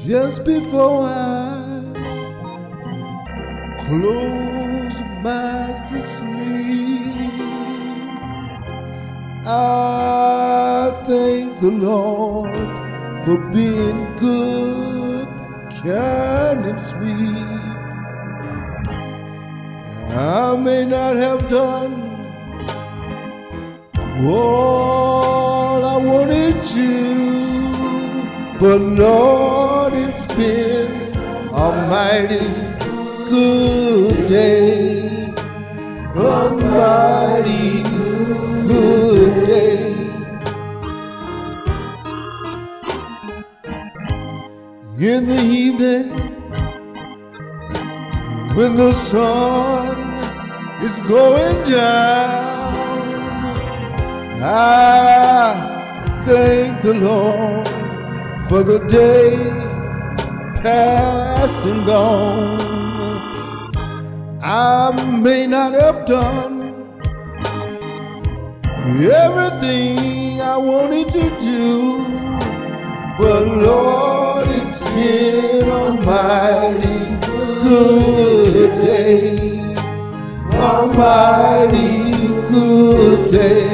Just before I close my eyes to sleep, I thank the Lord for being good, kind, and sweet. I may not have done all I wanted to, but Lord, it's been a mighty good day, a mighty good day. In the evening, when the sun is going down, I thank the Lord for the day past and gone. I may not have done everything I wanted to do, but Lord, it's been a mighty good day, a mighty good day.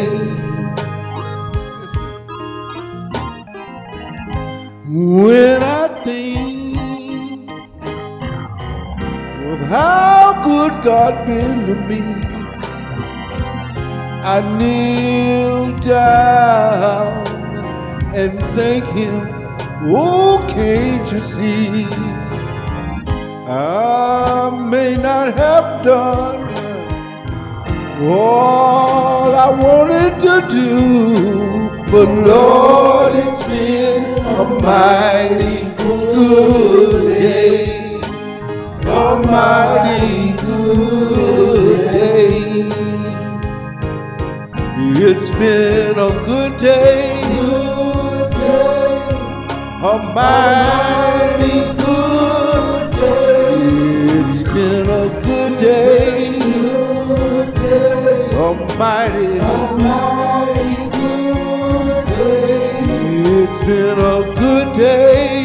When I think of how good God been to me, I kneel down and thank Him. Oh, can't you see? I may not have done all I wanted to do, but Lord, it's been a mighty good day, a mighty good day. It's been a good day, a mighty good day. It's been a good day, a mighty good day. It's been a good day,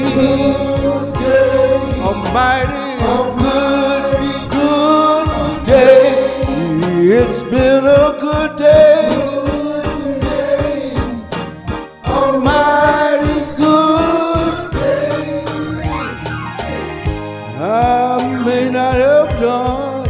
a mighty good day. It's been a good day, a mighty good day. I may not have done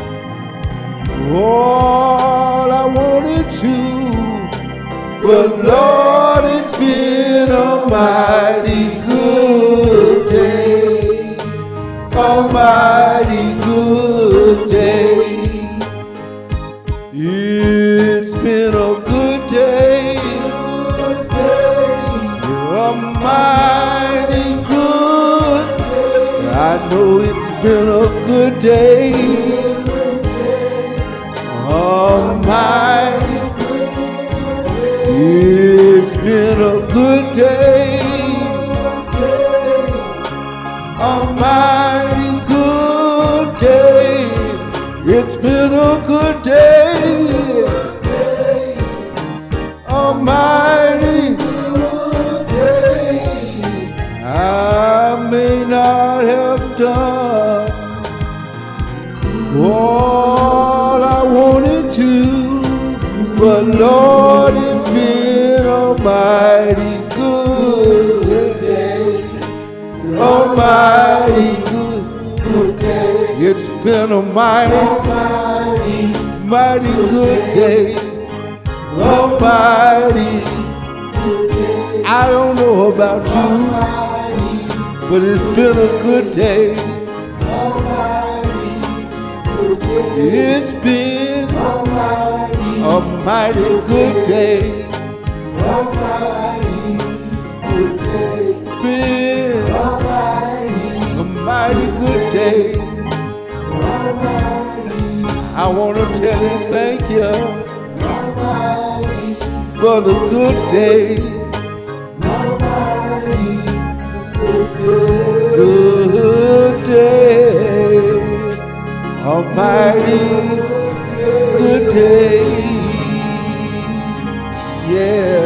all I wanted to, but Lord, it's been a mighty good day, a mighty good day. It's been a good day, a mighty good day. I know it's been a good day, a mighty good day. It's been a good day, a mighty good day. It's been a good day, a mighty good day. I may not have done all I wanted to, but Lord, it's been a mighty good day, a mighty good day. It's been a mighty good day, a mighty good day. I don't know about you, but it's been a good day. It's been a mighty good day, been a mighty good day. I want to tell Him thank you for the good day, good day, a mighty good day. Yeah.